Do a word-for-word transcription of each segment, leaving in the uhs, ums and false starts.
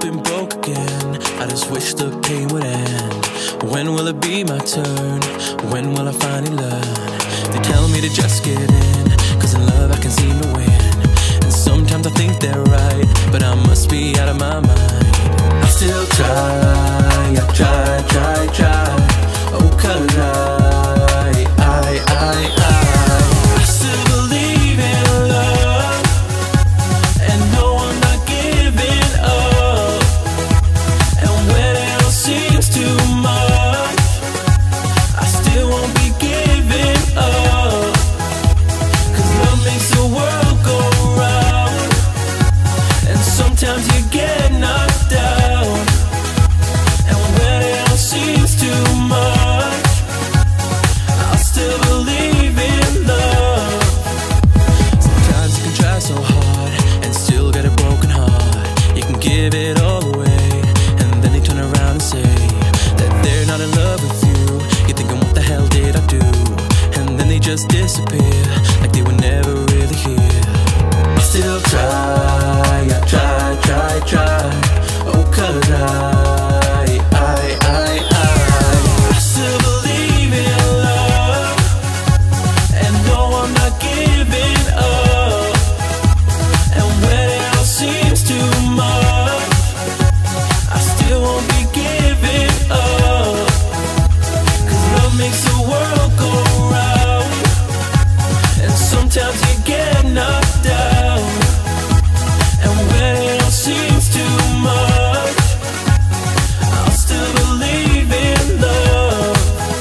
been broke again. I just wish the pain would end. When will it be my turn? When will I finally learn? They tell me to just give in, cause in love I can seem to win. And sometimes I think they're right, but I must be out of my mind. I still try, I try, try, try. Oh, cause I, I, I, I I still believe in love, and no, I'm not giving up. And when it all seems too much, I still won't be giving up. Cause love makes the world go round, and sometimes you get knocked down. And when it all seems too much, I still believe in love. Sometimes you can try so hard and still get a broken heart. You can give it all away, and then they turn around and say that they're not in love with you. You're thinking, what the hell did I do? And then they just disappear, like they were never really here. I still try, I try, try, try. Oh, cause I, I, I, I I still believe in love, and no, I'm not giving up. And when it all seems too much, I still won't be giving up. Cause love makes the world go round, and sometimes you get knocked down. And when it all seems too much, I'll still believe in love.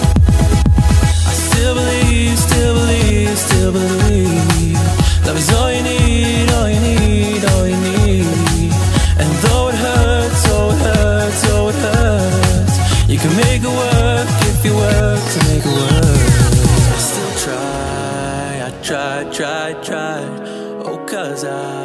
I still believe, still believe, still believe. Love is all you need, all you need, all you need. And though it hurts, oh it hurts, oh it hurts, you can make it work if you work to make it work. I still try, I try, try, try. Oh, cause I